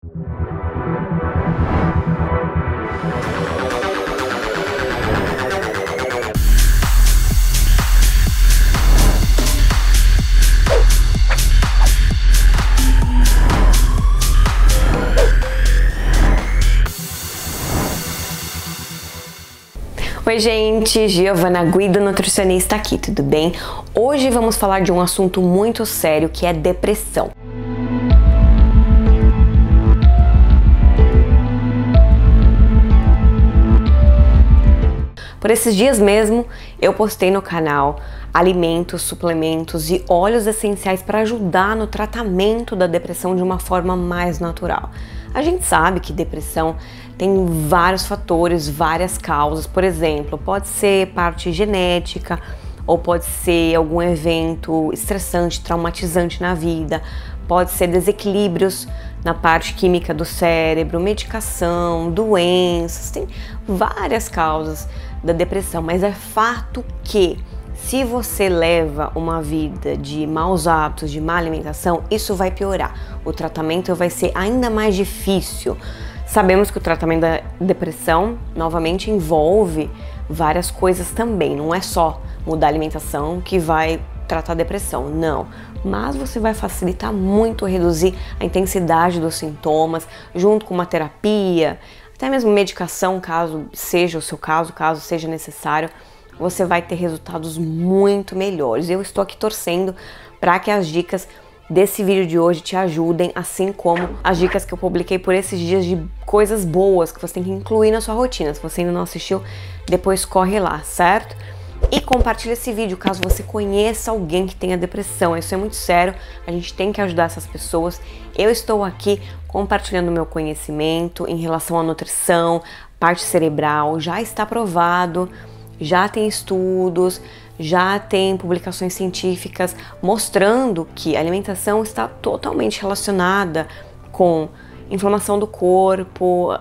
Oi gente, Giovana Guido, nutricionista aqui, tudo bem? Hoje vamos falar de um assunto muito sério que é depressão. Por esses dias mesmo, eu postei no canal alimentos, suplementos e óleos essenciais para ajudar no tratamento da depressão de uma forma mais natural. A gente sabe que depressão tem vários fatores, várias causas. Por exemplo, pode ser parte genética ou pode ser algum evento estressante, traumatizante na vida, pode ser desequilíbrios na parte química do cérebro, medicação, doenças, tem várias causas da depressão, mas é fato que se você leva uma vida de maus hábitos, de má alimentação, isso vai piorar. O tratamento vai ser ainda mais difícil. Sabemos que o tratamento da depressão, novamente, envolve várias coisas também. Não é só mudar a alimentação que vai tratar a depressão, não. Mas você vai facilitar muito reduzir a intensidade dos sintomas, junto com uma terapia, até mesmo medicação, caso seja o seu caso, caso seja necessário, você vai ter resultados muito melhores. Eu estou aqui torcendo para que as dicas desse vídeo de hoje te ajudem, assim como as dicas que eu publiquei por esses dias de coisas boas que você tem que incluir na sua rotina. Se você ainda não assistiu, depois corre lá, certo? E compartilha esse vídeo caso você conheça alguém que tenha depressão. Isso é muito sério, a gente tem que ajudar essas pessoas. Eu estou aqui compartilhando meu conhecimento em relação à nutrição, parte cerebral, já está provado, já tem estudos, já tem publicações científicas mostrando que a alimentação está totalmente relacionada com inflamação do corpo,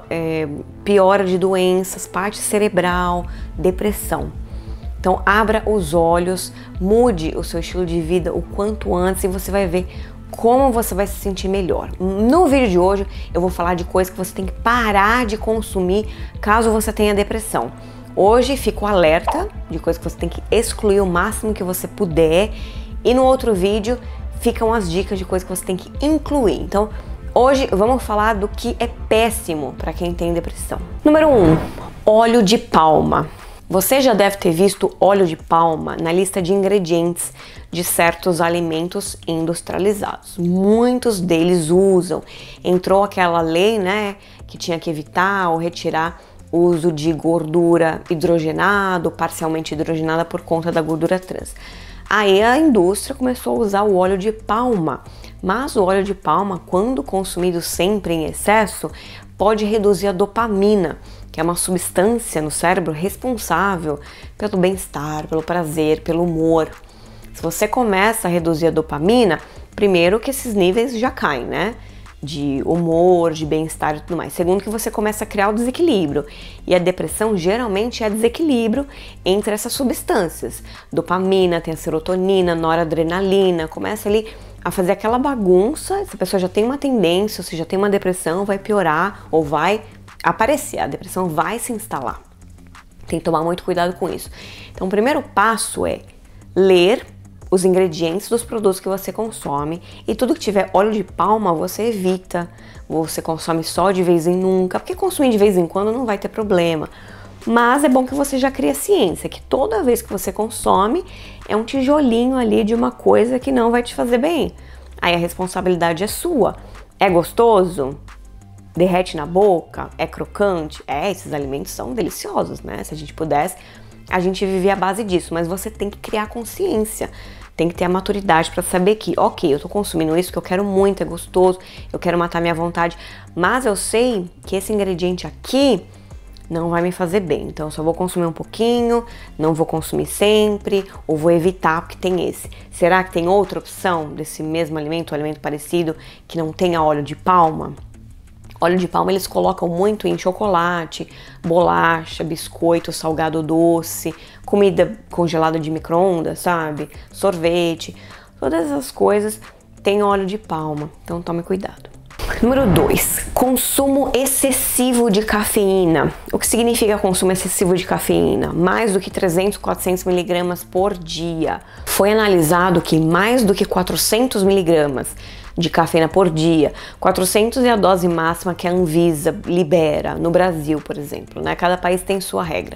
piora de doenças, parte cerebral, depressão. Então abra os olhos, mude o seu estilo de vida o quanto antes e você vai ver como você vai se sentir melhor. No vídeo de hoje eu vou falar de coisas que você tem que parar de consumir caso você tenha depressão. Hoje fico alerta de coisas que você tem que excluir o máximo que você puder e no outro vídeo ficam as dicas de coisas que você tem que incluir. Então hoje vamos falar do que é péssimo para quem tem depressão. Número 1, óleo de palma. Você já deve ter visto óleo de palma na lista de ingredientes de certos alimentos industrializados. Muitos deles usam. Entrou aquela lei, né, que tinha que evitar ou retirar o uso de gordura hidrogenada ou parcialmente hidrogenada por conta da gordura trans. Aí a indústria começou a usar o óleo de palma, mas o óleo de palma, quando consumido sempre em excesso, pode reduzir a dopamina, que é uma substância no cérebro responsável pelo bem-estar, pelo prazer, pelo humor. Se você começa a reduzir a dopamina, primeiro que esses níveis já caem, né? De humor, de bem-estar e tudo mais. Segundo que você começa a criar o desequilíbrio. E a depressão geralmente é desequilíbrio entre essas substâncias. Dopamina, tem a serotonina, noradrenalina, começa ali a fazer aquela bagunça. Se a pessoa já tem uma tendência, ou se já tem uma depressão, vai piorar ou vai aparecer, a depressão vai se instalar. Tem que tomar muito cuidado com isso. Então o primeiro passo é ler os ingredientes dos produtos que você consome e tudo que tiver óleo de palma você evita, você consome só de vez em nunca, porque consumir de vez em quando não vai ter problema. Mas é bom que você já crie a ciência, que toda vez que você consome é um tijolinho ali de uma coisa que não vai te fazer bem. Aí a responsabilidade é sua. É gostoso? Derrete na boca? É crocante? Esses alimentos são deliciosos, né? Se a gente pudesse, a gente vivia à base disso, mas você tem que criar consciência, tem que ter a maturidade para saber que, ok, eu tô consumindo isso que eu quero muito, é gostoso, eu quero matar minha vontade, mas eu sei que esse ingrediente aqui não vai me fazer bem, então eu só vou consumir um pouquinho, não vou consumir sempre, ou vou evitar porque tem esse. Será que tem outra opção desse mesmo alimento, um alimento parecido, que não tenha óleo de palma? Óleo de palma eles colocam muito em chocolate, bolacha, biscoito, salgado doce, comida congelada de micro-ondas, sabe? Sorvete, todas essas coisas têm óleo de palma, então tome cuidado. Número 2, consumo excessivo de cafeína. O que significa consumo excessivo de cafeína? Mais do que 300, 400 miligramas por dia. Foi analisado que mais do que 400 miligramas de cafeína por dia, 400 é a dose máxima que a Anvisa libera no Brasil, por exemplo, né? Cada país tem sua regra.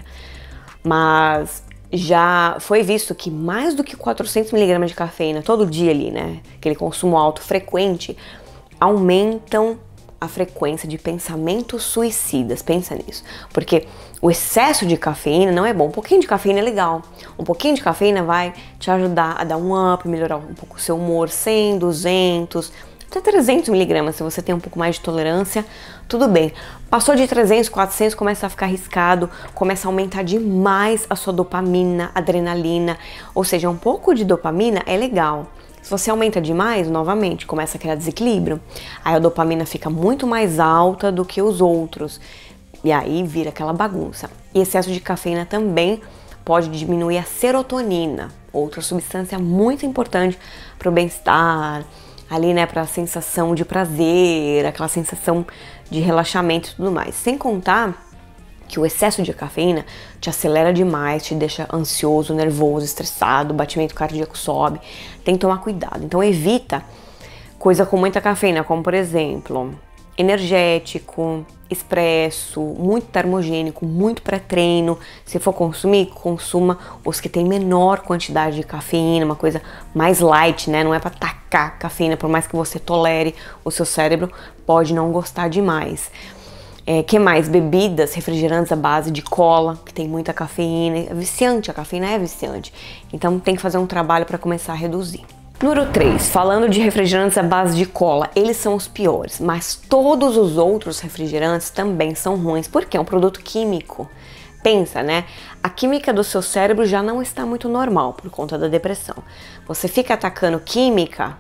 Mas já foi visto que mais do que 400 miligramas de cafeína todo dia ali, né? Aquele consumo alto frequente, aumentam a frequência de pensamentos suicidas. Pensa nisso, porque o excesso de cafeína não é bom. Um pouquinho de cafeína é legal, um pouquinho de cafeína vai te ajudar a dar um up, melhorar um pouco o seu humor. 100, 200, até 300 miligramas, se você tem um pouco mais de tolerância, tudo bem. Passou de 300, 400, começa a ficar arriscado, começa a aumentar demais a sua dopamina, adrenalina, ou seja, um pouco de dopamina é legal. Se você aumenta demais, novamente, começa a criar desequilíbrio. Aí a dopamina fica muito mais alta do que os outros. E aí vira aquela bagunça. E excesso de cafeína também pode diminuir a serotonina, outra substância muito importante para o bem-estar, ali, né, para a sensação de prazer, aquela sensação de relaxamento e tudo mais. Sem contar que o excesso de cafeína te acelera demais, te deixa ansioso, nervoso, estressado, o batimento cardíaco sobe. Tem que tomar cuidado. Então evita coisa com muita cafeína, como por exemplo, energético, expresso, muito termogênico, muito pré-treino. Se for consumir, consuma os que tem menor quantidade de cafeína, uma coisa mais light, né? Não é para tacar cafeína, por mais que você tolere, o seu cérebro pode não gostar demais. Que mais? Bebidas, refrigerantes à base de cola, que tem muita cafeína, é viciante, a cafeína é viciante. Então tem que fazer um trabalho para começar a reduzir. Número 3, falando de refrigerantes à base de cola, eles são os piores, mas todos os outros refrigerantes também são ruins, porque é um produto químico. Pensa, né? A química do seu cérebro já não está muito normal por conta da depressão. Você fica atacando química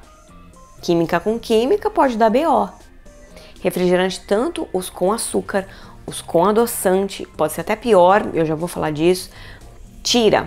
com química pode dar BO. Refrigerante, tanto os com açúcar, os com adoçante, pode ser até pior, eu já vou falar disso. Tira.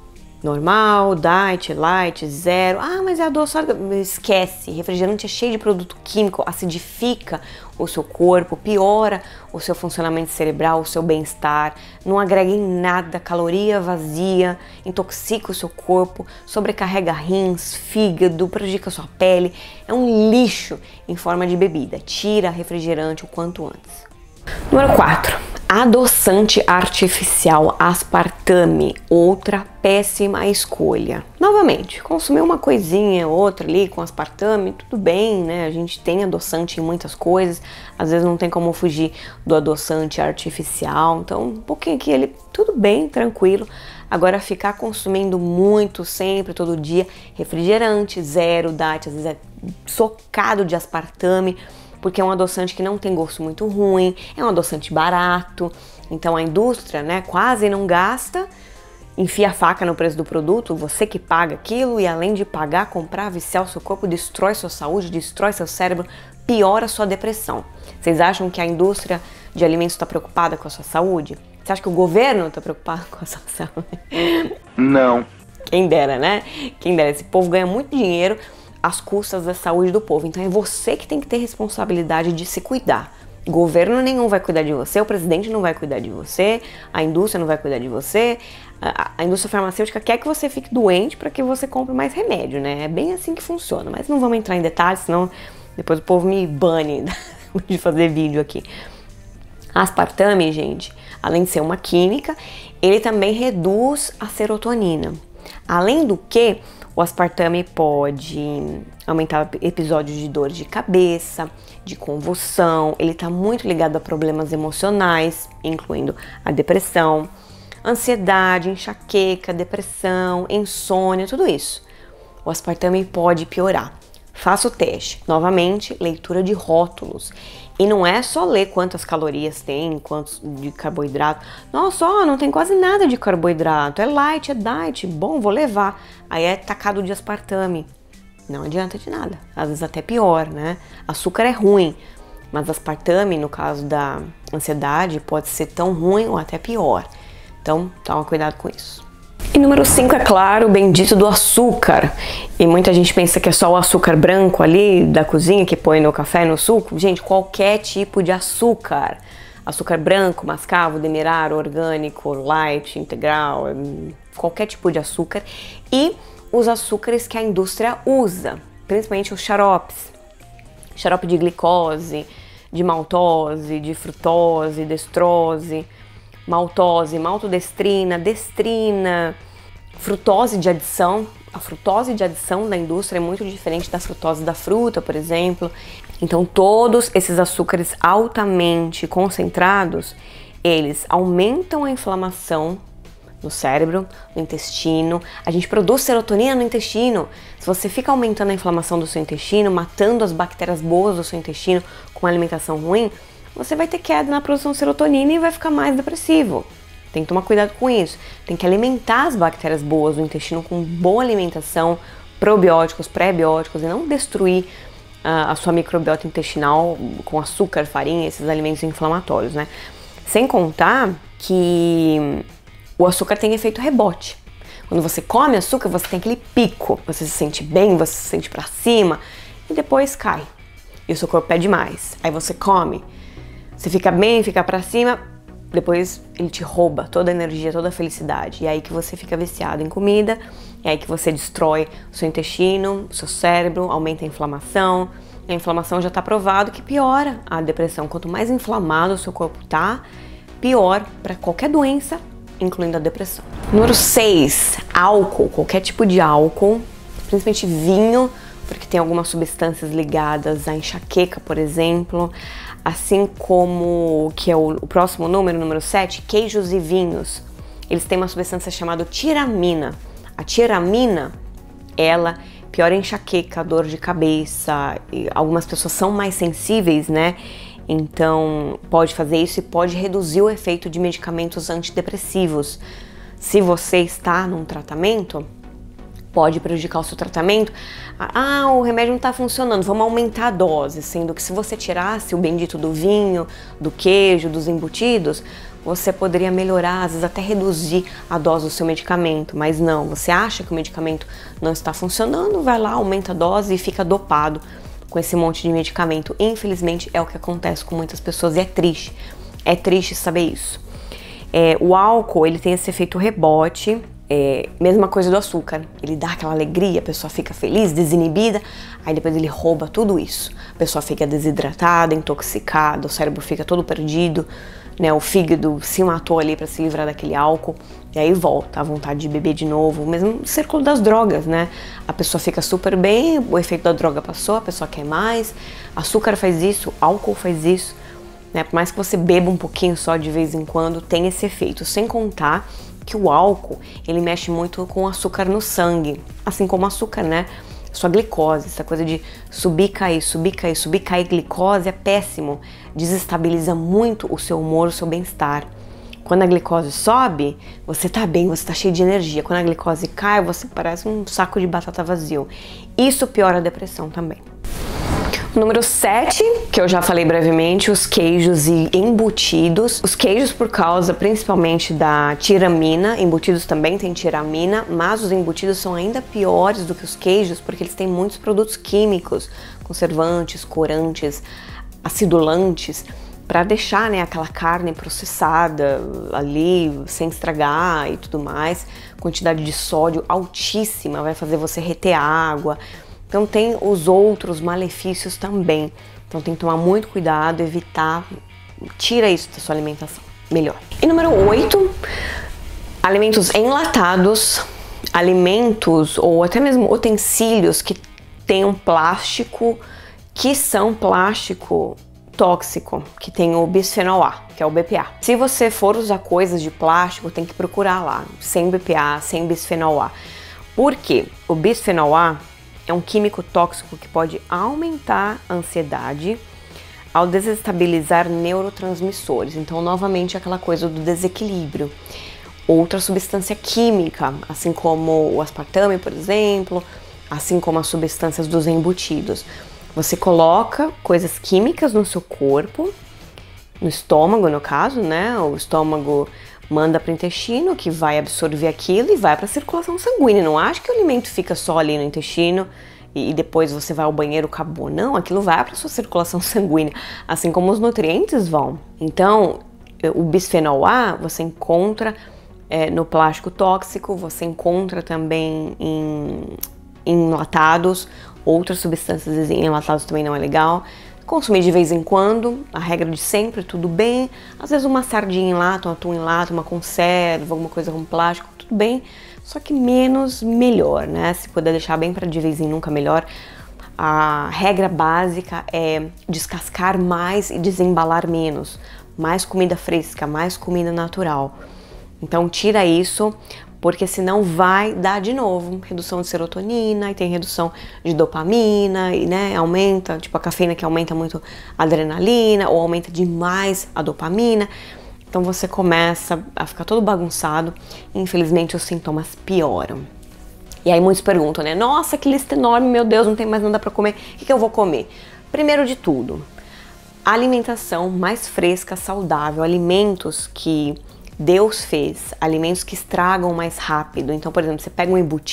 Normal, diet, light, zero. Ah, mas é adoçado. Esquece. Refrigerante é cheio de produto químico, acidifica o seu corpo, piora o seu funcionamento cerebral, o seu bem-estar. Não agrega em nada, caloria vazia, intoxica o seu corpo, sobrecarrega rins, fígado, prejudica a sua pele. É um lixo em forma de bebida. Tira refrigerante o quanto antes. Número 4. Adoçante artificial, aspartame, outra péssima escolha. Novamente, consumir uma coisinha, outra ali com aspartame, tudo bem, né? A gente tem adoçante em muitas coisas, às vezes não tem como fugir do adoçante artificial, então um pouquinho aqui, ele, tudo bem, tranquilo. Agora ficar consumindo muito, sempre, todo dia, refrigerante, zero, diet, às vezes é socado de aspartame, porque é um adoçante que não tem gosto muito ruim, é um adoçante barato, então a indústria, né, quase não gasta, enfia a faca no preço do produto, você que paga aquilo e além de pagar, comprar, viciar o seu corpo, destrói sua saúde, destrói seu cérebro, piora a sua depressão. Vocês acham que a indústria de alimentos está preocupada com a sua saúde? Você acha que o governo está preocupado com a sua saúde? Não. Quem dera, né? Quem dera, esse povo ganha muito dinheiro às custas da saúde do povo. Então é você que tem que ter responsabilidade de se cuidar. Governo nenhum vai cuidar de você, o presidente não vai cuidar de você, a indústria não vai cuidar de você, a indústria farmacêutica quer que você fique doente para que você compre mais remédio, né? É bem assim que funciona, mas não vamos entrar em detalhes, senão depois o povo me bane de fazer vídeo aqui. Aspartame, gente, além de ser uma química, ele também reduz a serotonina. Além do que, o aspartame pode aumentar episódios de dor de cabeça, de convulsão, ele está muito ligado a problemas emocionais, incluindo a depressão, ansiedade, enxaqueca, depressão, insônia, tudo isso. O aspartame pode piorar. Faça o teste. Novamente, leitura de rótulos. E não é só ler quantas calorias tem, quantos de carboidrato. Nossa, ó, não tem quase nada de carboidrato. É light, é diet. Bom, vou levar. Aí é tacado de aspartame. Não adianta de nada. Às vezes até pior, né? Açúcar é ruim, mas aspartame, no caso da ansiedade, pode ser tão ruim ou até pior. Então, toma cuidado com isso. E número 5, é claro, o bendito do açúcar. E muita gente pensa que é só o açúcar branco ali da cozinha que põe no café, no suco. Gente, qualquer tipo de açúcar. Açúcar branco, mascavo, demerara, orgânico, light, integral, qualquer tipo de açúcar. E os açúcares que a indústria usa, principalmente os xaropes. Xarope de glicose, de maltose, de frutose, destrose, maltose, maltodestrina, destrina, frutose de adição. A frutose de adição da indústria é muito diferente da frutose da fruta, por exemplo. Então, todos esses açúcares altamente concentrados, eles aumentam a inflamação no cérebro, no intestino. A gente produz serotonina no intestino. Se você fica aumentando a inflamação do seu intestino, matando as bactérias boas do seu intestino com uma alimentação ruim, você vai ter queda na produção de serotonina e vai ficar mais depressivo. Tem que tomar cuidado com isso. Tem que alimentar as bactérias boas do intestino com boa alimentação, probióticos, pré-bióticos, e não destruir a sua microbiota intestinal com açúcar, farinha, esses alimentos inflamatórios, né? Sem contar que o açúcar tem efeito rebote. Quando você come açúcar, você tem aquele pico, você se sente bem, você se sente pra cima e depois cai. E o seu corpo pede mais. Aí você come, você fica bem, fica pra cima, depois ele te rouba toda a energia, toda a felicidade. E é aí que você fica viciado em comida, é aí que você destrói o seu intestino, o seu cérebro, aumenta a inflamação. E a inflamação já tá provado que piora a depressão. Quanto mais inflamado o seu corpo tá, pior para qualquer doença, incluindo a depressão. Número 6, álcool, qualquer tipo de álcool, principalmente vinho, porque tem algumas substâncias ligadas à enxaqueca, por exemplo, assim como, que é o próximo número 7, queijos e vinhos. Eles têm uma substância chamada tiramina. A tiramina, ela piora a enxaqueca, dor de cabeça, e algumas pessoas são mais sensíveis, né? Então, pode fazer isso e pode reduzir o efeito de medicamentos antidepressivos. Se você está num tratamento, pode prejudicar o seu tratamento. Ah, o remédio não está funcionando, vamos aumentar a dose. Sendo que se você tirasse o bendito do vinho, do queijo, dos embutidos, você poderia melhorar, às vezes até reduzir a dose do seu medicamento. Mas não, você acha que o medicamento não está funcionando, vai lá, aumenta a dose e fica dopado com esse monte de medicamento. Infelizmente é o que acontece com muitas pessoas e é triste saber isso. O álcool, ele tem esse efeito rebote, mesma coisa do açúcar, ele dá aquela alegria, a pessoa fica feliz, desinibida, aí depois ele rouba tudo isso, a pessoa fica desidratada, intoxicada, o cérebro fica todo perdido, né? O fígado se matou ali para se livrar daquele álcool, e aí volta a vontade de beber de novo, o mesmo círculo das drogas, né? A pessoa fica super bem, o efeito da droga passou, a pessoa quer mais, açúcar faz isso, álcool faz isso, né? Por mais que você beba um pouquinho só de vez em quando, tem esse efeito, sem contar que o álcool, ele mexe muito com o açúcar no sangue, assim como o açúcar, né? Sua glicose, essa coisa de subir, cair, glicose é péssimo, desestabiliza muito o seu humor, o seu bem-estar. Quando a glicose sobe, você tá bem, você tá cheio de energia. Quando a glicose cai, você parece um saco de batata vazio. Isso piora a depressão também. Número 7, que eu já falei brevemente, os queijos e embutidos. Os queijos por causa principalmente da tiramina, embutidos também tem tiramina, mas os embutidos são ainda piores do que os queijos porque eles têm muitos produtos químicos, conservantes, corantes, acidulantes, para deixar, né, aquela carne processada ali, sem estragar e tudo mais. Quantidade de sódio altíssima, vai fazer você reter água. Então tem os outros malefícios também. Então tem que tomar muito cuidado, evitar, tira isso da sua alimentação, melhor. E número 8, alimentos enlatados, alimentos ou até mesmo utensílios que tenham plástico, que são plástico tóxico, que tem o bisfenol A, que é o BPA. Se você for usar coisas de plástico, tem que procurar lá, sem BPA, sem bisfenol A. Por quê? O bisfenol A é um químico tóxico que pode aumentar a ansiedade ao desestabilizar neurotransmissores. Então, novamente, aquela coisa do desequilíbrio. Outra substância química, assim como o aspartame, por exemplo, assim como as substâncias dos embutidos. Você coloca coisas químicas no seu corpo, no estômago, no caso, né? O estômago manda para o intestino, que vai absorver aquilo e vai para a circulação sanguínea. Não acha que o alimento fica só ali no intestino e depois você vai ao banheiro, acabou. Não, aquilo vai para a sua circulação sanguínea, assim como os nutrientes vão. Então, o bisfenol A você encontra no plástico tóxico, você encontra também em enlatados, outras substâncias em enlatados também não é legal. Consumir de vez em quando, a regra de sempre, tudo bem. Às vezes uma sardinha em lata, um atum em lata, uma conserva, alguma coisa com plástico, tudo bem. Só que menos, melhor, né? Se puder deixar bem para de vez em nunca, melhor. A regra básica é descascar mais e desembalar menos. Mais comida fresca, mais comida natural. Então tira isso, porque senão vai dar de novo redução de serotonina, e tem redução de dopamina, e né, aumenta, tipo a cafeína que aumenta muito a adrenalina, ou aumenta demais a dopamina. Então você começa a ficar todo bagunçado e infelizmente os sintomas pioram. E aí muitos perguntam, né? Nossa, que lista enorme, meu Deus, não tem mais nada para comer, o que eu vou comer? Primeiro de tudo, alimentação mais fresca, saudável, alimentos que Deus fez, alimentos que estragam mais rápido. Então, por exemplo, você pega um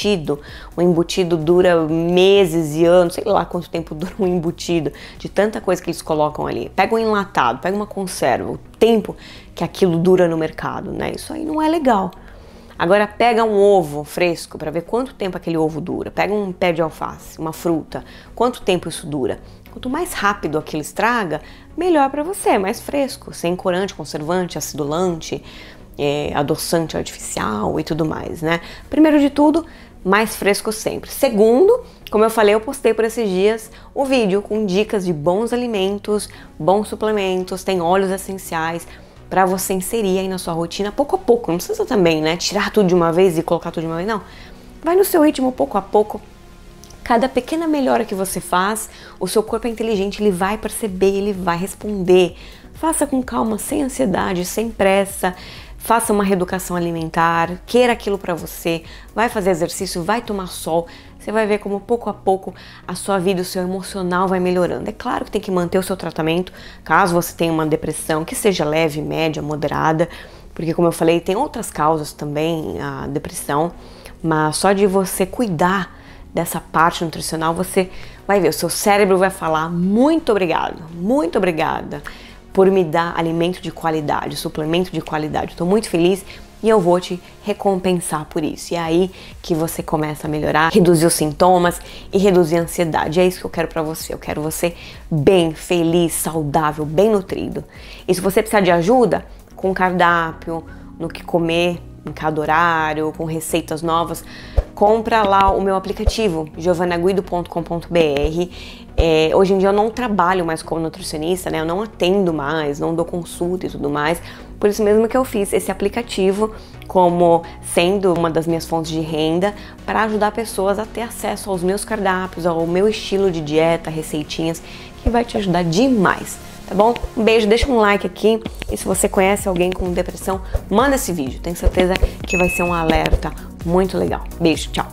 embutido dura meses e anos, sei lá quanto tempo dura um embutido, de tanta coisa que eles colocam ali. Pega um enlatado, pega uma conserva, o tempo que aquilo dura no mercado, né? Isso aí não é legal. Agora pega um ovo fresco para ver quanto tempo aquele ovo dura. Pega um pé de alface, uma fruta, quanto tempo isso dura. Quanto mais rápido aquilo estraga, melhor para você, mais fresco, sem corante, conservante, acidulante, adoçante artificial e tudo mais, né? Primeiro de tudo, mais fresco sempre. Segundo, como eu falei, eu postei por esses dias o vídeo com dicas de bons alimentos, bons suplementos, tem óleos essenciais para você inserir aí na sua rotina pouco a pouco. Não precisa também, né, tirar tudo de uma vez e colocar tudo de uma vez, não. Vai no seu ritmo pouco a pouco. Cada pequena melhora que você faz, o seu corpo é inteligente, ele vai perceber, ele vai responder. Faça com calma, sem ansiedade, sem pressa. Faça uma reeducação alimentar, queira aquilo para você, vai fazer exercício, vai tomar sol. Você vai ver como pouco a pouco a sua vida, o seu emocional vai melhorando. É claro que tem que manter o seu tratamento, caso você tenha uma depressão, que seja leve, média, moderada. Porque como eu falei, tem outras causas também, a depressão. Mas só de você cuidar dessa parte nutricional, você vai ver, o seu cérebro vai falar muito obrigada por me dar alimento de qualidade, suplemento de qualidade. Estou muito feliz e eu vou te recompensar por isso. E é aí que você começa a melhorar, reduzir os sintomas e reduzir a ansiedade. É isso que eu quero para você. Eu quero você bem, feliz, saudável, bem nutrido. E se você precisar de ajuda com cardápio, no que comer em cada horário, com receitas novas, compra lá o meu aplicativo, giovanaguido.com.br. Hoje em dia eu não trabalho mais como nutricionista, né? Eu não atendo mais, não dou consulta e tudo mais. Por isso mesmo que eu fiz esse aplicativo como sendo uma das minhas fontes de renda para ajudar pessoas a ter acesso aos meus cardápios, ao meu estilo de dieta, receitinhas, que vai te ajudar demais, tá bom? Um beijo, deixa um like aqui e se você conhece alguém com depressão, manda esse vídeo. Tenho certeza que vai ser um alerta muito legal. Beijo, tchau!